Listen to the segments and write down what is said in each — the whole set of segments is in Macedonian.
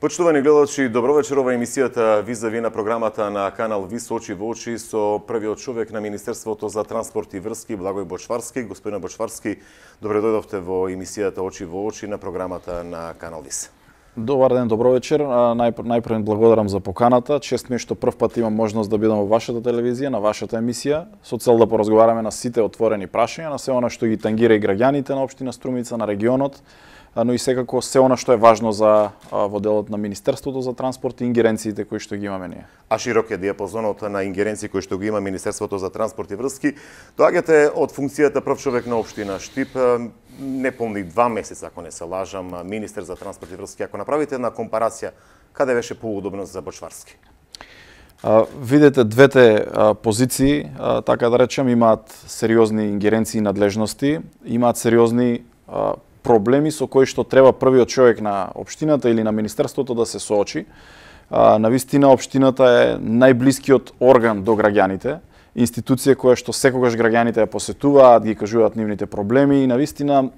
Почитувани гледачи, добро вечер. Ова емисијата визави на програмата на канал Вис очи во очи со првиот човек на Министерството за транспорт и врски, Благој Бочварски. Господин Бочварски, добре дојдовте во емисијата Очи во очи на програмата на канал Вис. Добар ден, добро вечер. Најпрв благодарам за поканата. Чест ми е што прв пат имам можност да бидам во вашата телевизија, на вашата емисија, со цел да поразговараме на сите отворени прашања, на се она што ги тангира и граѓаните на општина Струмица, на регионот, но и секако се она што е важно за во делот на Министерството за транспорт и ингеренциите кои што ги имаме ние. А широк е диапазонот на ингеренции кои што ги има Министерството за транспорт и врски. Доаѓате од функцијата прв човек на општина Штип, неполни 2 месеца, ако не се лажам, министер за транспорт и врски. Ако направите една компарација, каде беше поудобно за Бочварски? Видете, двете позиции, така да речем, имаат сериозни ингеренции и надлежности, имаат сериозни проблеми со кои што треба првиот човек на општината или на Министерството да се соочи. Навистина, општината е најблискиот орган до граѓаните, институција која што секогаш граѓаните ја посетуваат, ги кажуваат нивните проблеми и навистина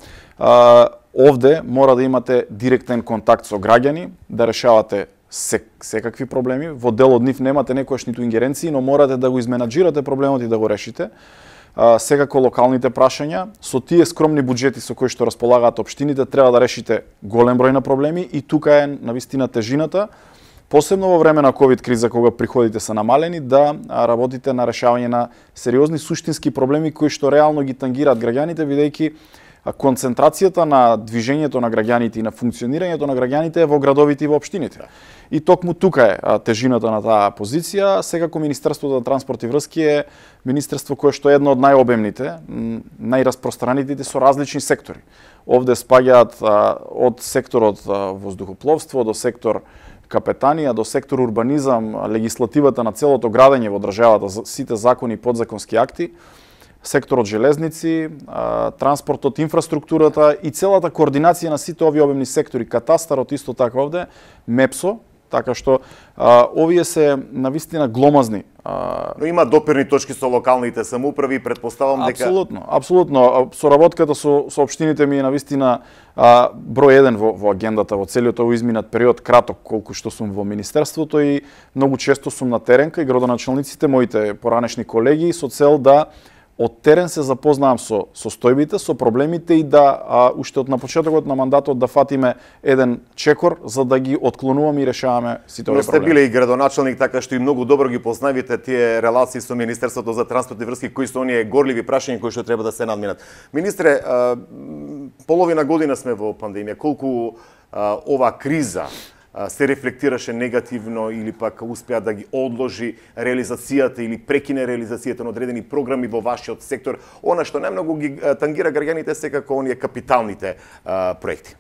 овде мора да имате директен контакт со граѓани, да решавате секакви проблеми. Во дел од нив немате некојаш ниту ингеренции, но морате да го изменаџирате проблемот и да го решите. Секако локалните прашања, со тие скромни буџети со кои што располагаат општините, треба да решите голем број на проблеми и тука е навистина тежината, посебно во време на ковид криза кога приходите се намалени, да работите на решавање на сериозни суштински проблеми кои што реално ги тангираат граѓаните, бидејќи концентрацијата на движењето на граѓаните и на функционирањето на граѓаните е во градовите и во општините. И токму тука е тежината на таа позиција. Секако Министерството за транспорт и врски е министерство кое што е едно од најобемните, најраспространетите со различни сектори. Овде спаѓаат од секторот воздухопловство до сектор капетанија, до сектор урбанизам, легислативата на целото градење во државата, сите закони и подзаконски акти, секторот железници, транспортот, инфраструктурата и целата координација на сите овие обемни сектори, катастарот исто така овде, МЕПСО, така што овие се навистина гломазни. Но има допирни точки со локалните самоуправи, претпоставам дека... Апсолутно. Соработката со општините ми е навистина број 1 во агендата, во целиот овој изминат период, краток колку што сум во Министерството и многу често сум на терен кај градоначалниците, моите поранешни колеги, со цел да од терен се запознавам со состојбите, со проблемите и да уште од на почетокот на мандатот да фатиме еден чекор за да ги отклонуваме и решаваме сите овие проблеми. Но сте биле и градоначалник, така што и многу добро ги познавате тие релации со Министерството за транспорт и врски, кои се оние горливи прашања кои што треба да се надминат. Министре, половина година сме во пандемија. Колку ова криза се рефлектираше негативно или пак успеа да ги одложи реализацијата или прекине реализацијата на одредени програми во вашиот сектор, она што најмногу ги тангира граѓаните секако оние капиталните проекти?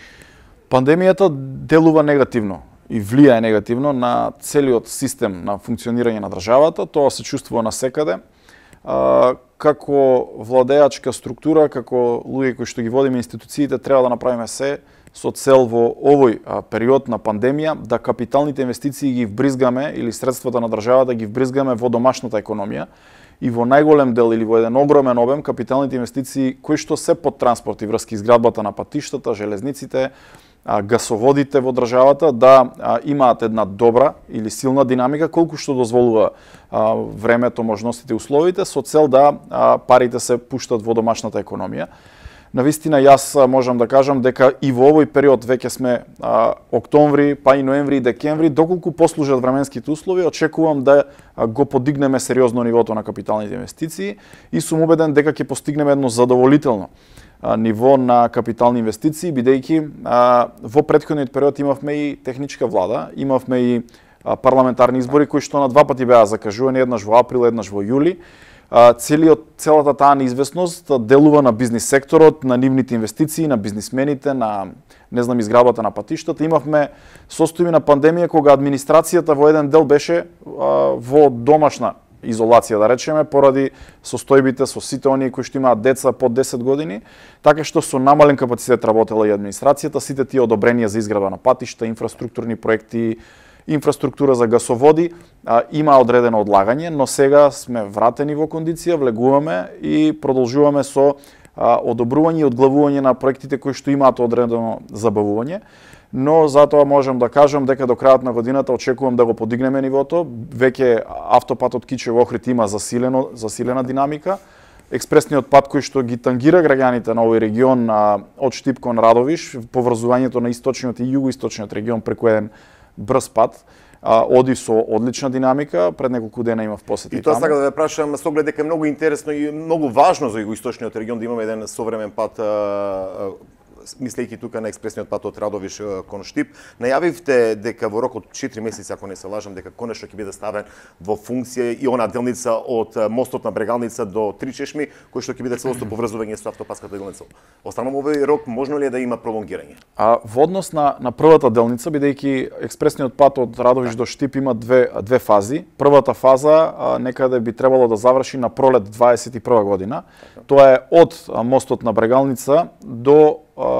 Пандемијата делува негативно и влијае негативно на целиот систем на функционирање на државата, тоа се чувствува насекаде. Како владеачка структура, како луѓе кои што ги водиме институциите, треба да направиме се со цел во овој период на пандемија да капиталните инвестиции ги вбризгаме или средствата на државата ги вбризгаме во домашната економија и во најголем дел или во еден огромен обем капиталните инвестиции кои што се под транспорт и врски, изградбата на патиштата, железниците, гасоводите во државата да имаат една добра или силна динамика колку што дозволува времето, можностите и условите со цел да парите се пуштат во домашната економија. Навистина, јас можам да кажам дека и во овој период веќе сме октомври, па и ноември и декември, доколку послужат временските услови, очекувам да го подигнеме сериозно нивото на капиталните инвестиции и сум убеден дека ќе постигнеме едно задоволително ниво на капитални инвестиции, бидејќи во претходниот период имавме и техничка влада, имавме и парламентарни избори кои што на 2 пати беа закажувани, еднаш во април, еднаш во јули. Целата таа неизвестност делува на бизнис секторот, на нивните инвестиции, на бизнисмените, на изградбата на патиштата. Имавме состојби на пандемија кога администрацијата во еден дел беше во домашна изолација, да речеме, поради состојбите со сите оние кои што имаат деца под 10 години, така што со намален капацитет работела и администрацијата, сите тие одобренија за изградба на патишта, инфраструктурни проекти, инфраструктура за гасоводи, има одредено одлагање, но сега сме вратени во кондиција, влегуваме и продолжуваме со одобрување и одглавување на проектите кои што имаат одредено забавување. но затоа можам да кажам дека до крајот на годината очекувам да го подигнеме нивото. Веќе автопатот Кичево-Охрид има засилена динамика. Експресниот пат кој што ги тангира граѓаните на овој регион од Штип кон Радовиш, поврзувањето на источниот и југоисточниот регион преку еден брз пат, оди со одлична динамика, пред неколку дена имав посети. И тоа сакам да ве прашам, со оглед дека е многу интересно и многу важно за југоисточниот регион да имаме еден современ пат, мислејќи тука на експресниот пат од Радовиш кон Штип. Најавивте дека во рок од 4 месеци, ако не се лажам, дека конечно ќе биде ставен во функција и она делница од мостот на Брегалница до Тричешми, кој што ќе биде целосно поврзување со автопатската делница. Останува овој рок, можно ли е да има пролонгирање? Во однос на првата делница, бидејќи експресниот пат од Радовиш до Штип има две фази. Првата фаза некаде би требало да заврши на пролет 21 година. Тоа е од мостот на Брегалница до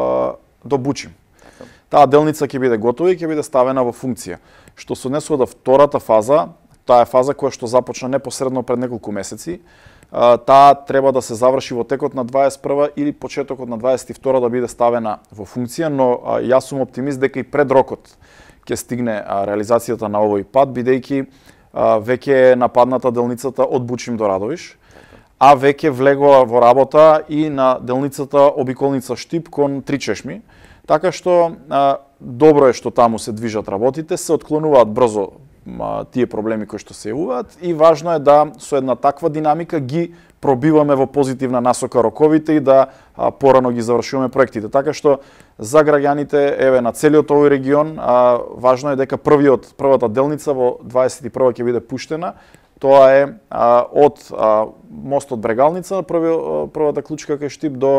Бучим. Таа делница ќе биде готова и ќе биде ставена во функција. Што се однесува до втората фаза, таа е фаза која што започна непосредно пред неколку месеци. Таа треба да се заврши во текот на 21 или почетокот на 22 да биде ставена во функција, но јас сум оптимист дека и пред рокот ќе стигне реализацијата на овој пат, бидејќи веќе е нападната делницата од Бучим до Радовиш, а веќе влегува во работа и на делницата обиколница Штип кон Тричешми. Така што добро е што таму се движат работите, се отклонуваат брзо тие проблеми кои што се јавуваат и важно е да со една таква динамика ги пробиваме во позитивна насока роковите и да порано ги завршуваме проектите. Така што за граѓаните еве на целиот овој регион важно е дека првата делница во 21 ќе биде пуштена. Тоа е од мостот Брегалница, првата клучка кај Штип до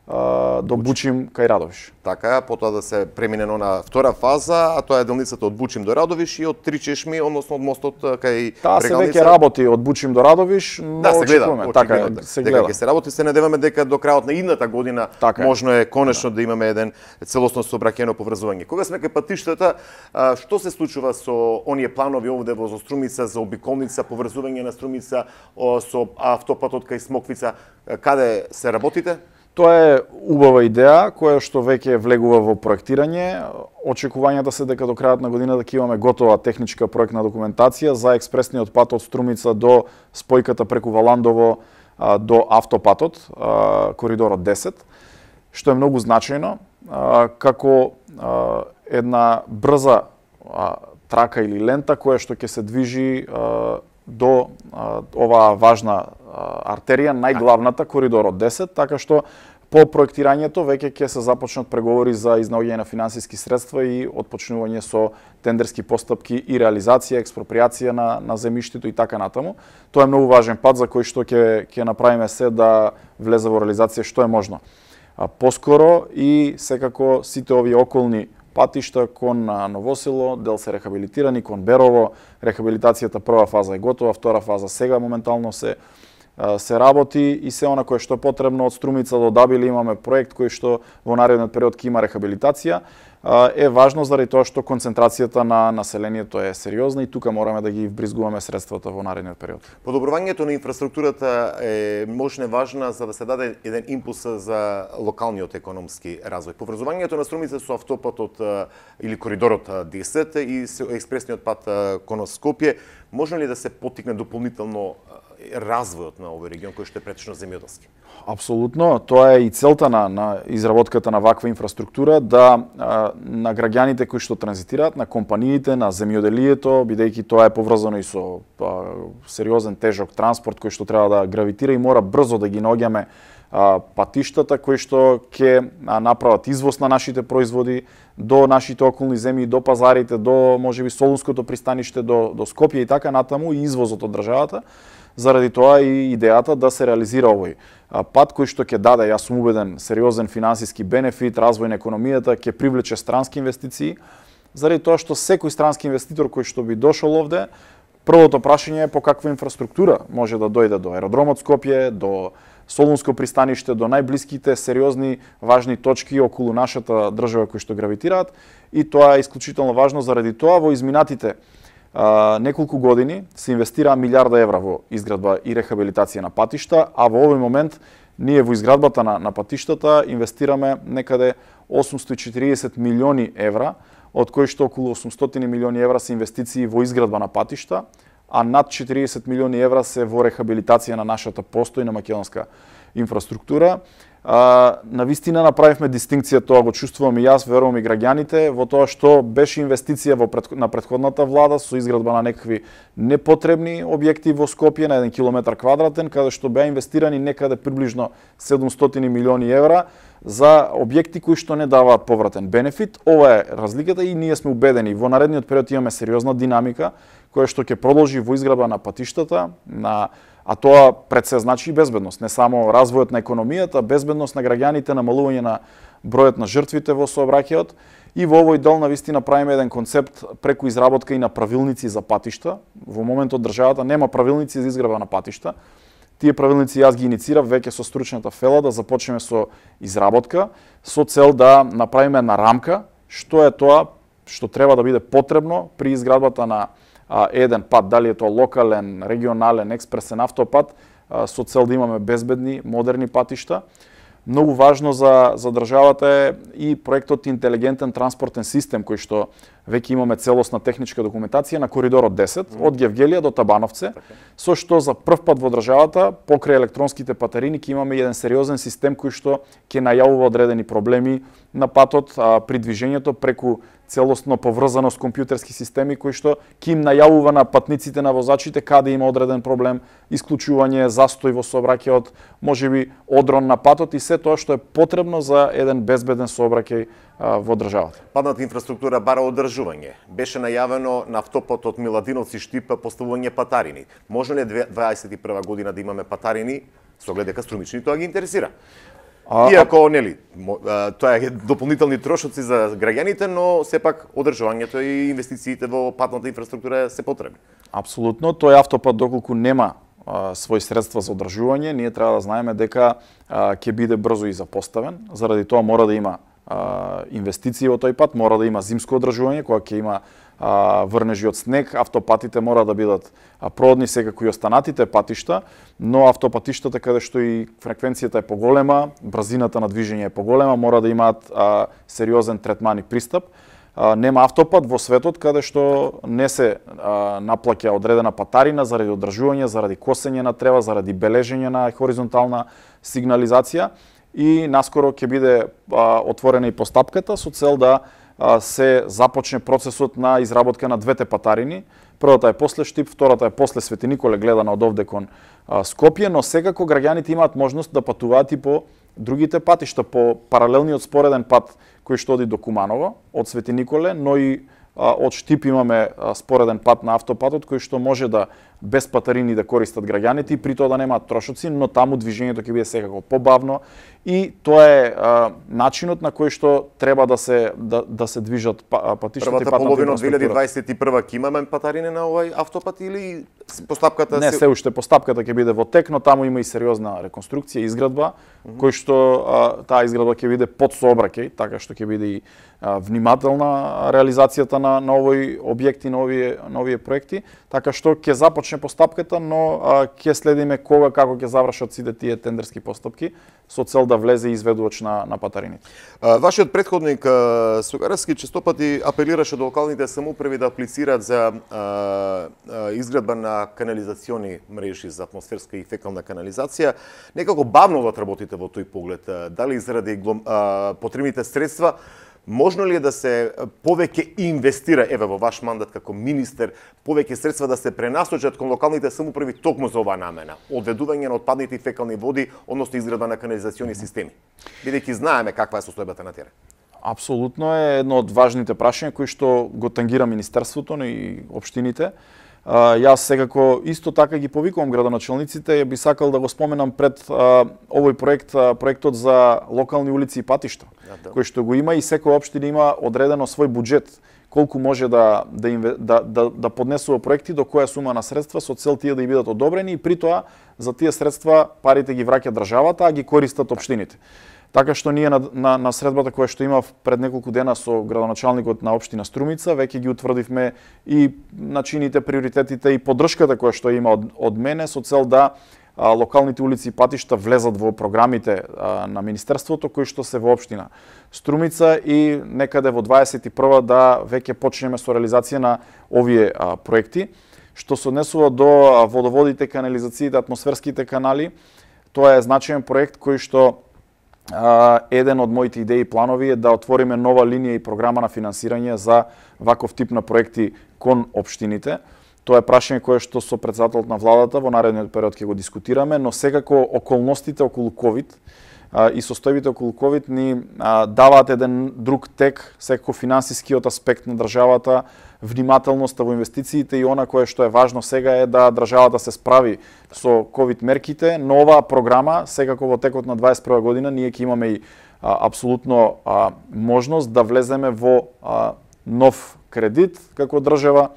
Бучим кај Радовиш. Така, потоа да се преминено на втора фаза, а тоа е делницата од Бучим до Радовиш и од Тричешми, односно од мостот кај Брегалница. Таа се веќе работи од Бучим до Радовиш, но очекуваме. Така се гледа. Дека ќе се работи, се надеваме дека до крајот на идната година можно е конечно да имаме еден целосно сообраќајно поврзување. Кога сме кај патиштата, што се случува со оние планови овде во Струмица за обиколница, поврзување на Струмица со автопатот кај Смоквица, каде се работите? Тоа е убава идеја која што веќе влегува во проектирање. Очекувањата се дека до крајот на годината ќе имаме готова техничка проектна документација за експресниот пат од Струмица до спојката преку Валандово до автопатот, коридорот 10, што е многу значајно како една брза трака или лента која што ќе се движи до оваа важна артерија, најглавната, коридорот 10, така што по проектирањето веќе ќе се започнат преговори за изнаоѓање на финансиски средства и отпочнување со тендерски постапки и реализација, експроприација на земјиштето и така натаму. Тоа е многу важен пат за кој што ќе направиме се да влезе во реализација што е можно. Поскоро и секако сите овие околни патишта кон Новосело, дел се рехабилитирани, кон Берово, рехабилитацијата прва фаза е готова, втора фаза сега моментално се работи и се она кое што е потребно од Струмица до Дабиле имаме проект кој што во наредниот период ќе има рехабилитација. Е важно заради тоа што концентрацијата на населението е сериозна и тука мораме да ги вбризгуваме средствата во наредниот период. Подобрувањето на инфраструктурата е можна важна за да се даде еден импулс за локалниот економски развој. Поврзувањето на Струмица со автопатот или коридорот 10 и експресниот пат кон Скопје, можно ли да се поттикне дополнително развојот на овој регион кој што е претежно земјоделски? Апсолутно, тоа е и целта на изработката на ваква инфраструктура, да на граѓаните кои што транзитираат, на компаниите, на земјоделието, бидејќи тоа е поврзано и со сериозен тежок транспорт кој што треба да гравитира и мора брзо да ги наоѓаме патиштата кои што ќе направат извоз на нашите производи до нашите околни земји, до пазарите, до можеби Солунското пристаниште, до Скопје и така натаму и извозот од државата. Заради тоа и идејата да се реализира овој пат кој што ќе даде, јас сум убеден, сериозен финансиски бенефит, развој на економијата, ќе привлече странски инвестиции, заради тоа што секој странски инвеститор кој што би дошол овде, првото прашање е по каква инфраструктура може да дојде до аеродромот Скопје, до Солунско пристаниште, до најблиските сериозни важни точки околу нашата држава кои што гравитираат, и тоа е исклучително важно заради тоа во изминатите неколку години се инвестира милиарда евра во изградба и рехабилитација на патишта, а во овој момент ние во изградбата на патиштата инвестираме некаде 840 милиони евра, од кои што околу 800 милиони евра се инвестиции во изградба на патишта, а над 40 милиони евра се во рехабилитација на нашата постојна македонска инфраструктура. Навистина направивме дистинкција, тоа го чувствувам и јас, верувам и граѓаните, во тоа што беше инвестиција на претходната влада со изградба на некакви непотребни објекти во Скопје на 1 километар квадратен, каде што беа инвестирани некаде приближно 700 милиони евра за објекти кои што не даваат повратен бенефит. Ова е разликата и ние сме убедени во наредниот период имаме сериозна динамика која што ќе продолжи во изградба на патиштата, а тоа пред се значи и безбедност, не само развојот на економијата, безбедност на граѓаните, намалување на бројот на жртвите во сообраќајот. И во овој дел навистина правиме еден концепт преку изработка и на правилници за патишта. Во моментот државата нема правилници за изградба на патишта. Тие правилници јас ги иницирав веќе со стручната фела да започнеме со изработка со цел да направиме една рамка што е тоа што треба да биде потребно при изградбата на еден пат, дали е тоа локален, регионален, експресен автопат, со цел да имаме безбедни, модерни патишта. Многу важно за државата е и проектот интелигентен транспортен систем, кој што веќе имаме целосна техничка документација на коридорот 10, од Гевгелија до Табановце, со што за прв пат во државата, покрај електронските патарини, ќе имаме еден сериозен систем кој што ќе најавува одредени проблеми на патот при движењето преку целосно поврзано с компјутерски системи кои што ќе им најавува на патниците, на возачите каде има одреден проблем, исклучување, застој во сообраќајот, можеби одрон на патот и се тоа што е потребно за еден безбеден сообраќај во државата. Патната инфраструктура бара одржување. Беше најавено на автопатот Миладиновци Штипа поставување патарини. Може ли 2021 година да имаме патарини со оглед дека струмични тоа ги интересира? Иако, нели, тоа е дополнителни трошоци за граѓаните, но сепак одржувањето и инвестициите во патната инфраструктура се потребни. Апсолутно, тој автопат доколку нема своји средства за одржување, ние треба да знаеме дека ќе биде брзо и запоставен, заради тоа мора да има инвестиции во тој пат, мора да има зимско одржување, кога ќе има врнежи од снег, автопатите мора да бидат продни секако и останатите патишта, но автопатиштата каде што и фреквенцијата е поголема, брзината на движење е поголема, мора да имаат сериозен третман и пристап. Нема автопат во светот каде што не се наплаќа одредена патарина заради одржување, заради косење на трева, заради бележење на хоризонтална сигнализација и наскоро ќе биде отворена и постапката со цел да се започне процесот на изработка на двете патарини. Првата е после Штип, втората е после Свети Николе, гледана од овде кон Скопје, но секако граѓаните имаат можност да патуваат и по другите патишта, по паралелниот спореден пат кој што оди до Куманово, од Свети Николе, но и од Штип имаме спореден пат на автопатот кој што може да без патарини да користат граѓаните и при тоа да немаат трошоци, но таму движењето ќе биде секако побавно и тоа е начинот на кој што треба да се движат патиштата и патната половина од 2021 ќе имаме патарини на овој автопат или постапката не се уште постапката ќе биде во тек, но таму има и сериозна реконструкција, изградба, кој што таа изградба ќе биде под сообраќај, така што ќе биде и внимателна реализацијата на овој објект и на овие проекти, така што ќе започне постапката, но ќе следиме кога, како ќе завршат сите тие тендерски постапки со цел да влезе изведувач на патарините. Вашиот претходник Сугаровски честопати апелираше до локалните самоуправи да аплицираат за изградба на канализациони мрежи за атмосферска и фекална канализација. Некако бавно работите во тој поглед. Дали заради потребните средства, можно ли е да се повеќе инвестира, еве во ваш мандат како министер, повеќе средства да се пренасочат кон локалните самоуправи токму за оваа намена, одведување на отпадните и фекални води, односно изградба на канализациони системи, бидејќи знаеме каква е состојбата на терен? Апсолутно е едно од важните прашања кои што го тангира министерството, но и општините. Јас секако исто така ги повикувам градоначалниците, би сакал да го споменам пред овој проектот за локални улици и патишта, кој што го има и секоја општина има одредено свој буџет, колку може да поднесува проекти, до која сума на средства со цел тие да и бидат одобрени и при тоа за тие средства парите ги враќа државата, а ги користат општините. Така што ние на средбата која што имав пред неколку дена со градоначалникот на општина Струмица, веќе ги утврдивме и начините, приоритетите и поддршката која што има од мене со цел да локалните улици и патишта влезат во програмите на Министерството кои што се во општина Струмица и некаде во 21 да веќе почнеме со реализација на овие проекти. Што се однесува до водоводите, канализациите, атмосферските канали, тоа е значаен проект кој што еден од моите идеи и планови е да отвориме нова линија и програма на финансирање за ваков тип на проекти кон општините. Тоа е прашање кое што со претседателот на владата во наредниот период ќе го дискутираме, но секако околностите околу ковид и состојбите околу ковид ни даваат еден друг тек, секако финансискиот аспект на државата, внимателноста во инвестициите и она кое што е важно сега е да државата се справи со ковид мерките, но оваа програма секако во текот на 21 година ние ќе имаме и апсолутно можност да влеземе во нов кредит како држава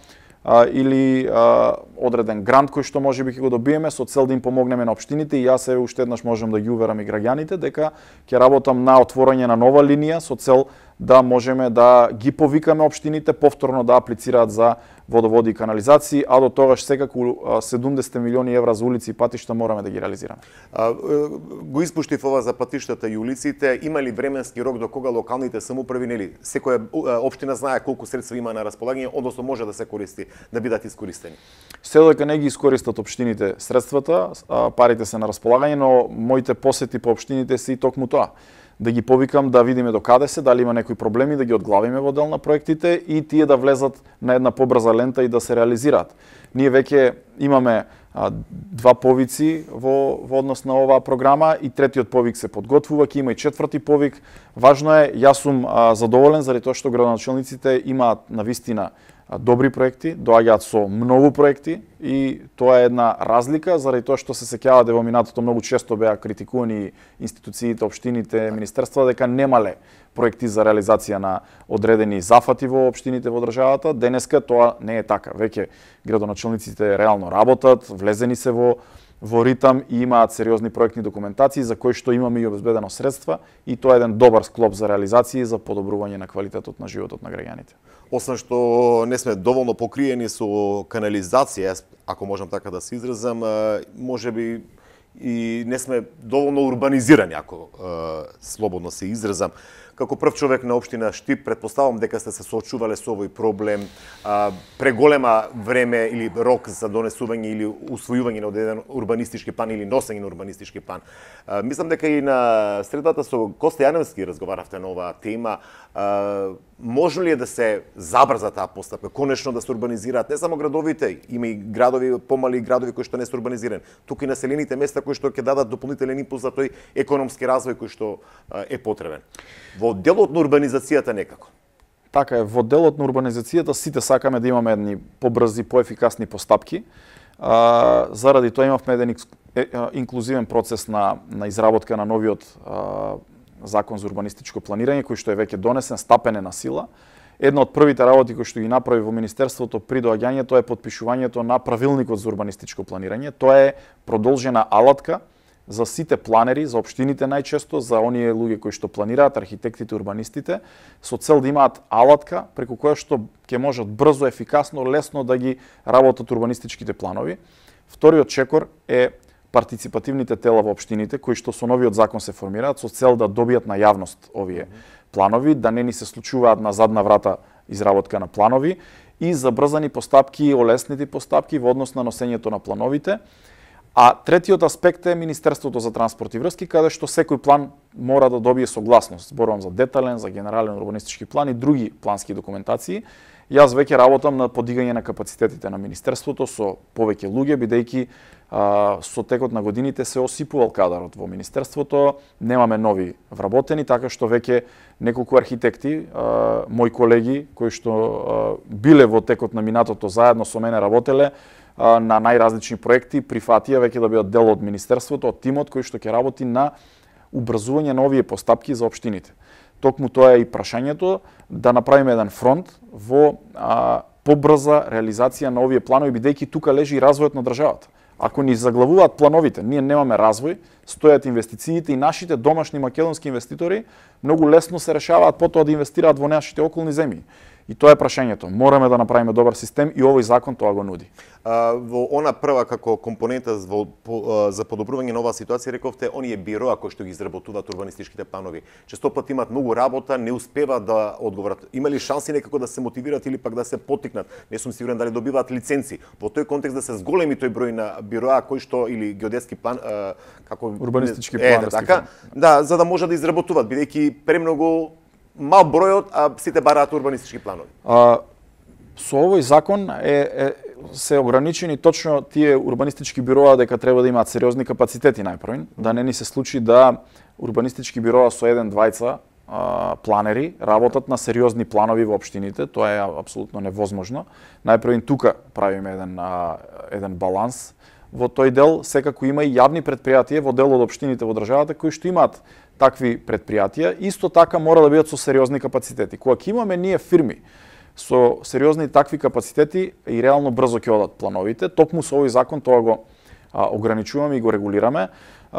или одреден грант кој што можеби ќе го добиеме со цел да им помогнеме на општините и јас уште еднаш можам да ги уверам и граѓаните дека ќе работам на отворање на нова линија со цел да можеме да ги повикаме општините повторно да аплицираат за водоводи и канализации, а до тогаш секако 70 милиони евра за улици и патишта мораме да ги реализираме. Го испуштив ова за патиштата и улиците, има ли временски рок до кога локалните самоуправи, нели, секоја општина знае колку средства има на располагање, односно може да се користи, да бидат искористени? Се додека не ги искористат општините средствата, парите се на располагање, но моите посети по општините се и токму тоа. Да ги повикам да видиме до каде се, дали има некои проблеми, да ги одглавиме во дел на проектите и тие да влезат на една побрза лента и да се реализираат. Ние веќе имаме два повици во однос на оваа програма и третиот повик се подготвува, ќе има и четврти повик. Важно е, јас сум задоволен заради тоа што градоначелниците имаат навистина добри проекти, доаѓаат со многу проекти и тоа е една разлика заради тоа што се сеќавате во минатото многу често беа критикувани институциите, општините, министерства дека немале проекти за реализација на одредени зафати во општините во државата. Денеска тоа не е така. Веќе градоначелниците реално работат, влезени се во ритам и имаат сериозни проектни документации за кои што имаме и обезбедено средства и тоа е еден добар склоп за реализација и за подобрување на квалитетот на животот на граѓаните. Освен што не сме доволно покриени со канализација, ако можам така да се изразам, можеби и не сме доволно урбанизирани, ако слободно се изразам. Како прв човек на општина Штип, претпоставам дека сте се соочувале со овој проблем, преголема време или рок за донесување или усвојување на одреден урбанистички план или носење на урбанистички план. Мислам дека и на средата со Косте Јаневски разговаравте на оваа тема. Можно ли е да се забрза таа постапка, конечно да се урбанизираат не само градовите, има и градови, помали градови кои што не се урбанизирани, туку и населените места кои што ќе дадат дополнителен импулс за тој економски развој кој што е потребен. Во делот на урбанизацијата некако. Така е, во делот на урбанизацијата сите сакаме да имаме едни побрзи, поефикасни постапки. Заради тоа имавме еден инклузивен процес на изработка на новиот закон за урбанистичко планирање, кој што е веќе донесен, стапен е на сила. Една од првите работи кои што ги направи во Министерството при доаѓањето е подпишувањето на правилникот за урбанистичко планирање. Тоа е продолжена алатка за сите планери, за општините најчесто, за оние луѓе кои што планираат, архитектите, урбанистите, со цел да имаат алатка преку која што ќе можат брзо, ефикасно, лесно да ги работат урбанистичките планови. Вториот чекор е партиципативните тела во општините, кои што со новиот закон се формираат со цел да добијат на јавност овие планови, да не ни се случуваат на задна врата изработка на планови и забрзани постапки, олеснити постапки во однос на носењето на плановите. А третиот аспект е Министерството за транспорт и врски, каде што секој план мора да добие согласност. Зборувам за детален, за генерален урбанистички план и други плански документации. Јас веќе работам на подигање на капацитетите на Министерството со повеќе луѓе, бидејќи со текот на годините се осипувал кадарот во Министерството, немаме нови вработени, така што веќе неколку архитекти, мои колеги, кои што биле во текот на минатото заедно со мене работеле на најразлични проекти, прифатија веќе да бидат дел од Министерството, од тимот кој што ќе работи на убрзување на овие постапки за општините. Токму тоа е и прашањето да направиме еден фронт во побрза реализација на овие планови, бидејќи тука лежи и развојот на државата. Ако ни заглавуваат плановите, ние немаме развој, стојат инвестициите и нашите домашни македонски инвеститори многу лесно се решаваат потоа да инвестираат во нашите околни земји. И тоа е прашањето. Мораме да направиме добар систем и овој закон тоа го нуди. Во она прва како компонента за подобрување на оваа ситуација рековте оние бироа кои што ги изработуваат урбанистичките планови. Често пати имаат многу работа, не успеваат да одговорат. Има ли шанси некако да се мотивираат или пак да се поттикнат? Не сум сигурен дали добиваат лиценци. Во тој контекст да се зголеми тој број на бироа кои што или геодетски план како урбанистички план, така, да, за да може да изработуваат бидејќи премногу мал бројот, а сите бараат урбанистички планови. Со овој закон се ограничени точно тие урбанистички бироа дека треба да имаат сериозни капацитети најпрвен, да не ни се случи да урбанистички бироа со еден-двајца планери работат на сериозни планови во општините, тоа е апсолутно невозможно. Најпрвен тука правиме еден баланс. Во тој дел секако има и јавни претпријатија во дел од општините во државата кои што имаат такви претпријатија, исто така мора да бидат со сериозни капацитети. Кога ќе имаме ние фирми со сериозни такви капацитети и реално брзо ќе одат плановите, токму со овој закон тоа го ограничуваме и го регулираме.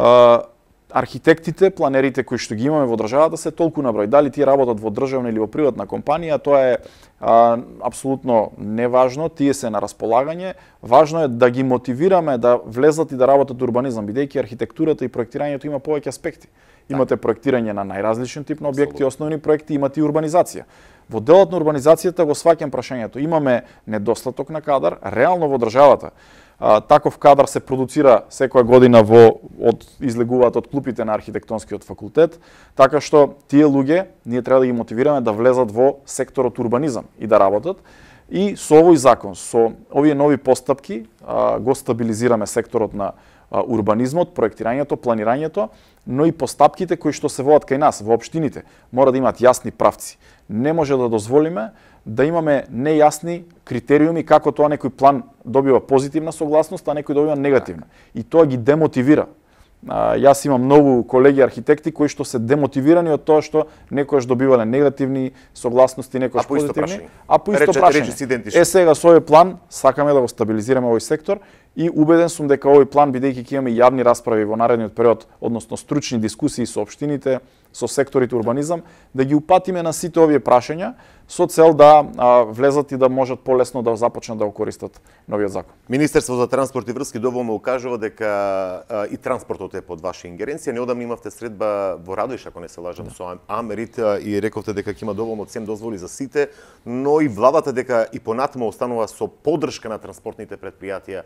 Архитектите, планерите кои што ги имаме во државата се толку на број. Дали тие работат во државна или во приватна компанија, тоа е апсолутно неважно, тие се на располагање. Важно е да ги мотивираме да влезат и да работат урбанизам, бидејќи архитектурата и проектирањето има повеќе аспекти. Имате проектирање на најразличен тип на објекти, основни проекти, имате и урбанизација. Во делот на урбанизацијата го сваќам прашањето. Имаме недостаток на кадар, реално во државата. Таков кадар се продуцира секоја година излегуваат од клупите на архитектонскиот факултет, така што тие луѓе ние треба да ги мотивираме да влезат во секторот урбанизам и да работат. И со овој закон, со овие нови постапки, го стабилизираме секторот на урбанизмот, проектирањето, планирањето, но и постапките кои што се водат кај нас, во општините, мора да имаат јасни правци. Не може да дозволиме да имаме нејасни критериуми како тоа некој план добива позитивна согласност, а некој добива негативна. И тоа ги демотивира. Јас имам многу колеги архитекти кои што се демотивирани од тоа што некојаш добивале негативни согласности, некојаш позитивни, а по исто прашање. Сега со овој план сакаме да го стабилизираме овој сектор и убеден сум дека овој план, бидејќи ќе имаме јавни расправи во наредниот период, односно стручни дискусии со општините, со секторите урбанизам, да ги упатиме на сите овие прашања со цел да влезат и да можат полесно да започнат да го користат новиот закон. Министерство за транспорт и врски доволно укажува дека и транспортот е под ваша ингеренција. Неодамна имавте средба во Радоиш, ако не се лажам, со Америт и рековте дека ќе има доволно цен дозволи за сите, но и владата дека и понатаму останува со поддршка на транспортните претпријатија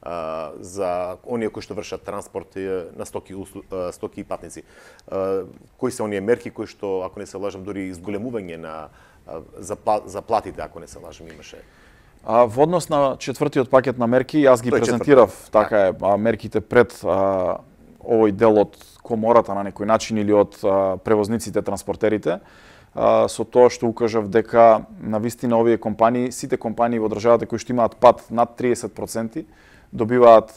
за оние кои што вршат транспорт на стоки и патници. Кои се оние мерки кои што, ако не се лажам, дури изголемување на за платите, ако не се лажам, имаше? Во однос на четвртиот пакет на мерки, јас ги презентирав, така е, мерките пред овој дел од комората на некој начин или од превозниците, транспортерите, со тоа што укажав дека на вистина овие компании, сите компании во државата кои што имаат пат над 30%, добиваат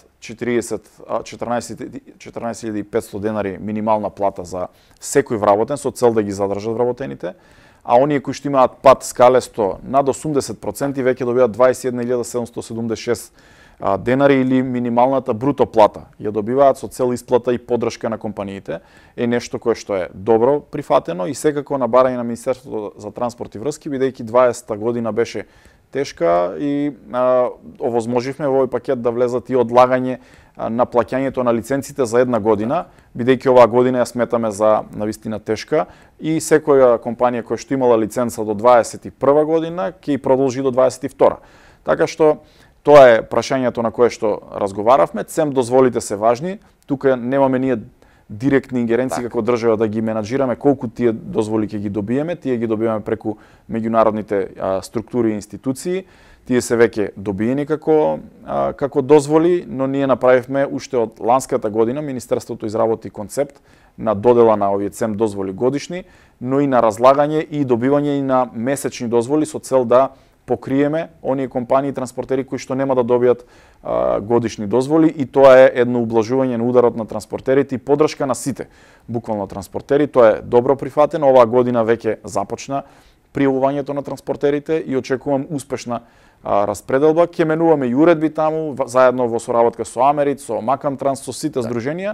14.500 денари минимална плата за секој вработен со цел да ги задржат вработените, а оние кои што имаат пат скалесто над 80% веќе добиваат 21.776 денари или минималната бруто плата. Ја добиваат со цел исплата и поддршка на компаниите. Е нешто кое што е добро прифатено и секако на барање на Министерството за транспорт и врски, бидејќи 20-та година беше тешка и овозможивме во овој пакет да влезат и одлагање на плаќањето на лиценците за една година, бидејќи оваа година ја сметаме за навистина тешка и секоја компанија која што имала лиценца до 21 година ќе продолжи до 22. Така што тоа е прашањето на кое што разговаравме. Цем дозволите се важни. Тука немаме ние директни ингеренции како држава да ги менаџираме колку тие дозволи ќе ги добиеме. Тие ги добиваме преку меѓународните структури и институции. Тие се веќе добиени како дозволи, но ние направивме уште од ланската година, Министерството изработи концепт на додела на овие цем дозволи годишни, но и на разлагање и добивање и на месечни дозволи со цел да покриеме оние компании и транспортери кои што нема да добијат годишни дозволи и тоа е едно ублажување на ударот на транспортерите и поддршка на сите, буквално транспортери. Тоа е добро прифатено. Оваа година веќе започна пријавувањето на транспортерите и очекувам успешна распределба. Ќе менуваме и уредби таму, заедно во соработка со Америт, со Макам Транс, со сите здруженија,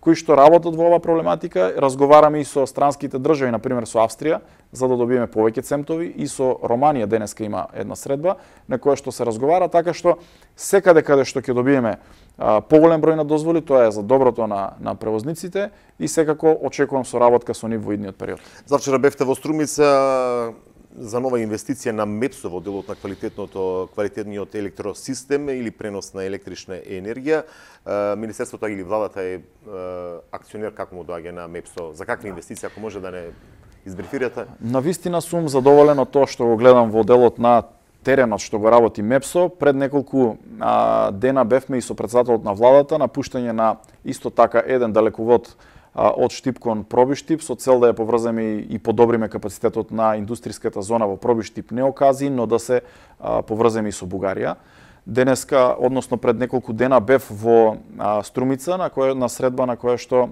кои што работат во оваа проблематика. Разговараме и со странските држави, на пример со Австрија, за да добиеме повеќе цемтови, и со Романија денеска има една средба на која што се разговара, така што секаде каде што ќе добиеме поголем број на дозволи, тоа е за доброто на превозниците и секако очекувам соработка со нив во идниот период. Завчера бевте во Струмица за нова инвестиција на МЕПСО во делот на квалитетниот електросистем или пренос на електрична енергија. Министерството или владата е акционер, како му доаѓа на МЕПСО? За какви инвестиции, ако може да не избрифирате? Навистина сум задоволен од тоа што го гледам во делот на теренот што го работи МЕПСО. Пред неколку дена бевме и со претседателот на владата на пуштање на исто така еден далековод од Штип кон Пробиштип со цел да ја поврземе и подобриме капацитетот на индустријската зона во Пробиштип Неокази, но да се поврземе и со Бугарија. Денеска, односно пред неколку дена бев во Струмица на средба на која што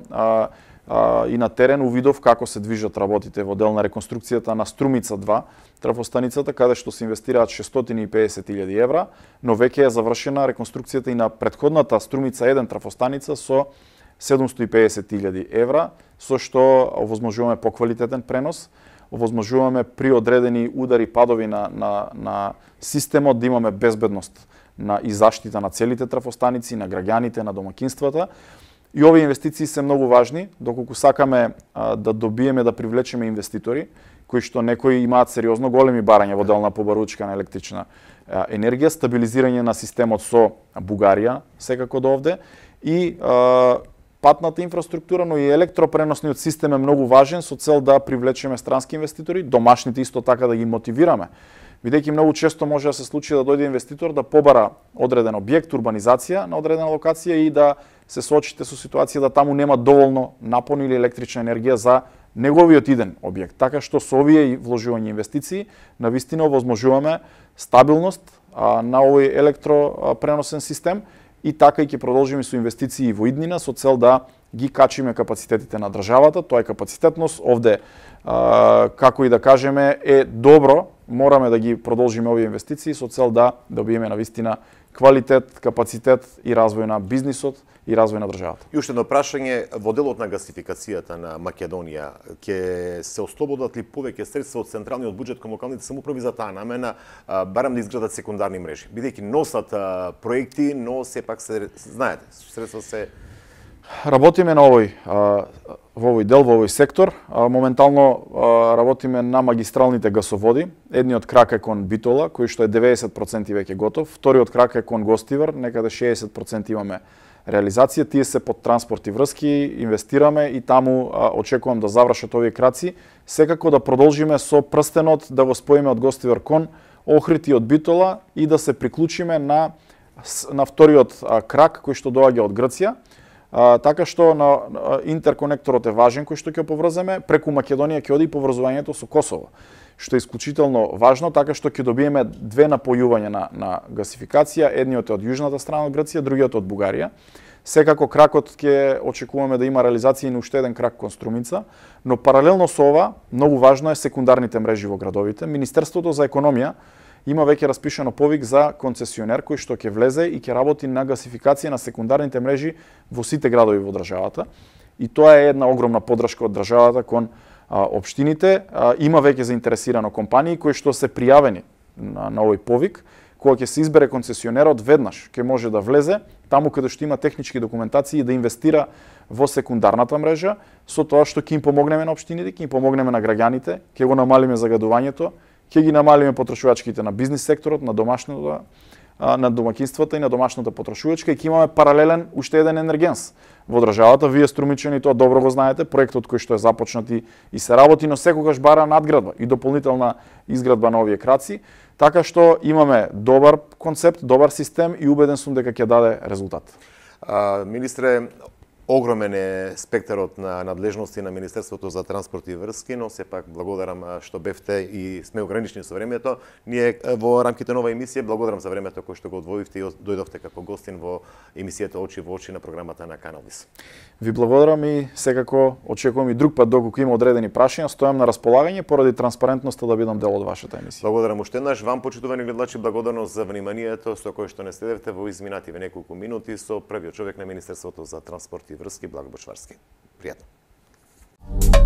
и на терен увидов како се движат работите во дел на реконструкцијата на Струмица 2, трафостаницата, каде што се инвестираат 650.000 евра, но веќе е завршена реконструкцијата и на претходната Струмица 1 трафостаница со 750.000 евра, со што овозможуваме поквалитетен пренос, овозможуваме при одредени удари падови на системот да имаме безбедност и заштита на целите трафостаници, на граѓаните, на домакинствата. И овие инвестиции се многу важни, доколку сакаме да добиеме, да привлечеме инвеститори, кои што некои имаат сериозно големи барања во дел на побаручка на електрична енергија, стабилизирање на системот со Бугарија, секако до овде, и патната инфраструктура, но и електропреносниот систем е многу важен со цел да привлечеме странски инвеститори, домашните исто така да ги мотивираме. Бидејќи многу често може да се случи да дојде инвеститор да побара одреден објект, урбанизација на одредена локација и да се соочите со ситуација да таму нема доволно напон или електрична енергија за неговиот иден објект. Така што со овие вложување инвестиции навистина овозможуваме стабилност на овој електропреносен систем и така и ќе продолжиме со инвестиции во иднина со цел да ги качиме капацитетите на државата. Тоа е капацитетност. Овде, како и да кажеме, е добро. Мораме да ги продолжиме овие инвестиции со цел да добиеме навистина квалитет, капацитет и развој на бизнисот и развој на државата. И уште едно прашање, во делот на гасификацијата на Македонија, ќе се ослободат ли повеќе средства од централниот буџет кон локалните самоуправи за таа намена, барем да изградат секундарни мрежи? Бидејќи носат проекти, но сепак се знаете, средства се Работиме на во овој дел, во овој сектор. Моментално работиме на магистралните гасоводи. Едниот крак е кон Битола, кој што е 90% веќе готов. Вториот крак е кон Гостивар, некаде 60% имаме реализација. Тие се под транспорт и врски, инвестираме и таму очекувам да завршат овие краци. Секако да продолжиме со прстенот, да го споиме од Гостивар кон Охрид и од Битола и да се приклучиме на вториот крак кој што доаѓа од Грција. Така што интерконекторот е важен кој што ќе поврземе, преку Македонија ќе оди поврзувањето со Косово, што е исклучително важно, така што ќе добиеме две напојувања на гасификација, едниот е од јужната страна од Грција, другиот од Бугарија. Секако кракот ќе очекуваме да има реализација и на уште еден крак кон Струмица, но паралелно со ова, многу важно е секундарните мрежи во градовите. Министерството за економија има веќе распишано повик за концесионер кој што ќе влезе и ќе работи на гасификација на секундарните мрежи во сите градови во државата. И тоа е една огромна поддршка од државата кон општините. Има веќе заинтересирано компании кои што се пријавени на овој повик. Кога ќе се избере концесионерот, веднаш ќе може да влезе таму каде што има технички документации и да инвестира во секундарната мрежа, со тоа што ќе им помогнеме на општините, ќе им помогнеме на граѓаните, ќе го намалиме загадувањето, ќе ги намалиме потрошувачките на бизнис секторот, на на домакинствата и на домашната потрошувачка и ќе имаме паралелен уште еден енергенс во државата. Вие струмичани тоа добро го знаете, проектот кој што е започнат и се работи, но секогаш бара надградба и дополнителна изградба на овие краци, така што имаме добар концепт, добар систем и убеден сум дека ќе даде резултат. Министре, огромен е спектарот на надлежности на Министерството за транспорт и врски, но сепак благодарам што бевте и сме ограничени со времето. Ние во рамките на оваа емисија благодарам за времето кој што го одвоивте и дојдовте како гостин во емисијата Очи во очи на програмата на Канал Вис. Ви благодарам и секако очекувам и друг пат доколку има одредени прашања, стојам на располагање поради транспарентноста да бидам дел од вашата емисија. Благодарам уште еднаш. Вам, почитувани гледачи, благодарност за вниманието со кое што не следевте во изминативе неколку минути со првиот човек на Министерството за транспорт и врски, Благо Бочварски. Пријатно.